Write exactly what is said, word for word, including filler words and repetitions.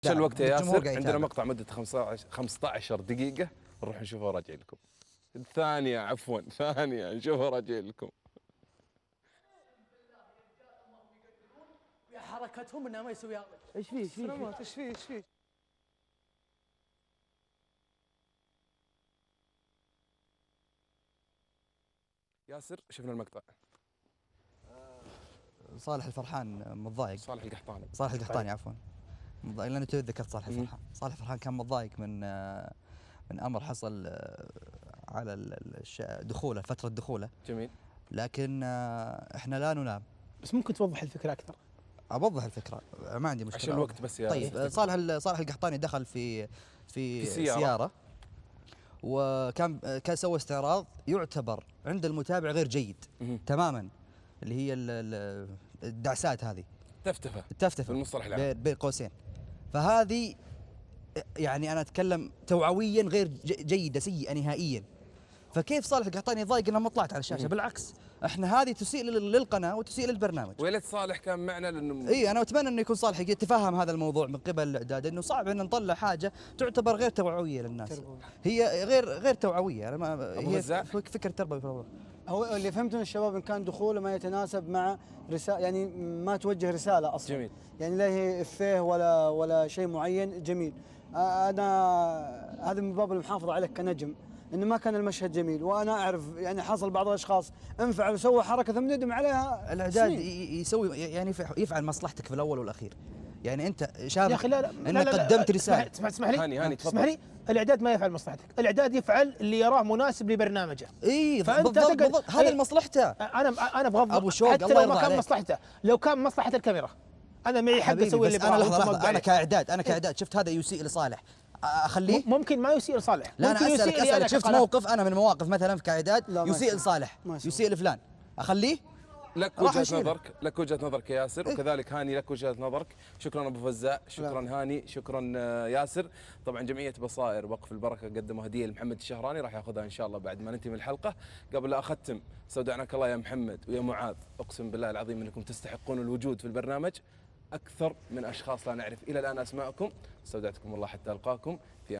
عشان الوقت يا ياسر عندنا مقطع مدة خمسة عشر دقيقة نروح نشوفه وراجع لكم. ثانية عفوا ثانية نشوفه وراجع لكم. يا حركتهم انها ما يسوي ايش فيه ايش فيه ايش فيه ايش فيه ياسر شفنا المقطع. صالح الفرحان متضايق. صالح القحطاني. صالح القحطاني عفوا. متضايق لأنه تو ذكرت صالح الفرحان. صالح الفرحان كان متضايق من من امر حصل على دخوله فتره دخوله. جميل. لكن احنا لا نلام. بس ممكن توضح الفكره اكثر؟ اوضح الفكره ما عندي مشكله عشان الوقت بس يا طيب. صالح صالح القحطاني دخل في في, في سيارة. سياره وكان كان سوى استعراض يعتبر عند المتابع غير جيد تماما، اللي هي الدعسات هذه، تفتفه التفتفه بالمصطلح العام بين قوسين. فهذه يعني انا اتكلم توعويا غير جيده، سيئه نهائيا. فكيف صالح القحطاني يضايق انه ما طلعت على الشاشه؟ بالعكس احنا هذه تسيء للقناه وتسيء للبرنامج. ويلت صالح كان معنا لانه اي انا اتمنى انه يكون صالح يتفهم هذا الموضوع من قبل الاعداد، انه صعب ان نطلع حاجه تعتبر غير توعويه للناس. تربوي. هي غير غير توعويه. انا ما هي فكر تربوي في الموضوع. هو اللي فهمته من الشباب ان كان دخوله ما يتناسب مع رساله، يعني ما توجه رساله اصلا. جميل. يعني لا هي افيه ولا ولا شيء معين. جميل. انا هذا من باب المحافظه عليك كنجم، انه ما كان المشهد جميل، وانا اعرف يعني حصل بعض الاشخاص انفعل وسوى حركه ثم ندم عليها. الاعداد يسوي يعني يفعل مصلحتك في الاول والاخير. يعني انت شايف يا اخي لا لا انك لا لا قدمت رساله. اسمح اسمح لي هاني هاني اسمح لي، الاعداد ما يفعل مصلحتك، الاعداد يفعل اللي يراه مناسب لبرنامجه. اي بالضبط بالضبط هذه مصلحته. انا انا بغض ابو شوق حتى لو ما كان مصلحته، لو كان مصلحه الكاميرا انا معي حق اسوي اللي انا لحظه لحظه انا كاعداد انا كاعداد شفت هذا يسيء لصالح اخليه؟ ممكن ما يسيء لصالح. لا انا اسالك اسالك شفت موقف انا من المواقف مثلا كاعداد يسيء لصالح يسيء لفلان اخليه؟ لك وجهة نظرك، لك وجهة نظرك يا ياسر، وكذلك هاني لك وجهة نظرك. شكرا ابو فزاع، شكرا لا. هاني، شكرا ياسر. طبعا جمعية بصائر وقف البركة قدموا هدية لمحمد الشهراني راح ياخذها ان شاء الله بعد ما ننتهي من الحلقة. قبل لا اختم، استودعناك الله يا محمد ويا معاذ، اقسم بالله العظيم انكم تستحقون الوجود في البرنامج اكثر من اشخاص لا نعرف الى الان اسماءكم. استودعتكم الله حتى القاكم في